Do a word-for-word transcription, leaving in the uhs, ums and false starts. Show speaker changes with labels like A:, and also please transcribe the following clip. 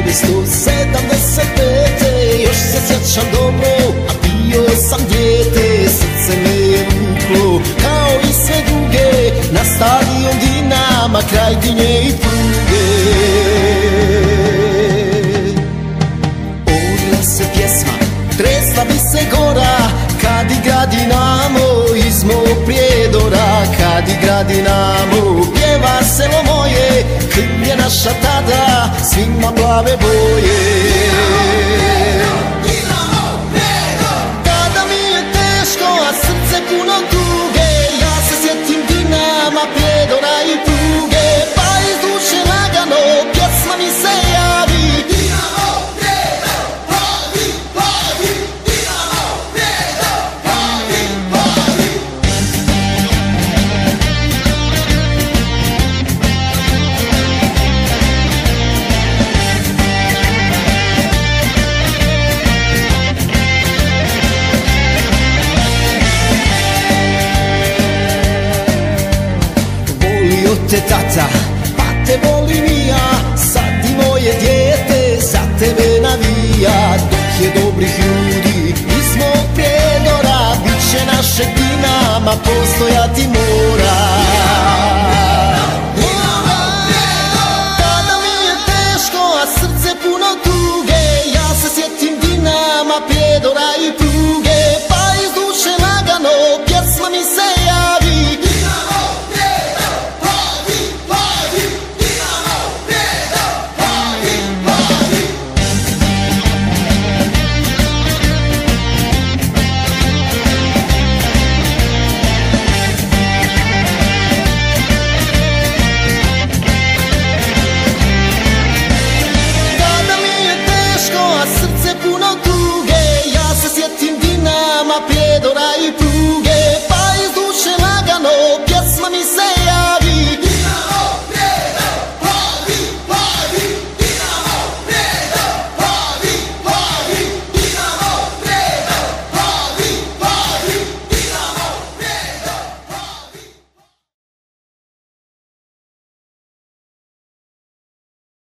A: devetnaesto sedamdeset pete još se sjećam dobro, a bio sam dijete, srce me je vuklo kao i sve druge na stadion Dinama kraj Dinje i pruge. Orila se pjesma, tresla bi se gora kad igra Dinamo iz mog Prijedora, kad igra Dinamo pjeva selo moje, krv je naša tada svima plave boje. Kada mi je teško, a srce puno tuge, ja se sjetim Dinama, Prijedora i pruge, pa iz duše lagano pjesma mi se javi. Dinamo, Prijedor, pravi, pravi, Dinamo, Prijedor, pravi, pravi. Volio te tata, pa te volim i ja, sad i moje dijete za tebe navija. Dok je dobrih ljudi iz mog Prijedora, bit će našeg Dinama postojati moj.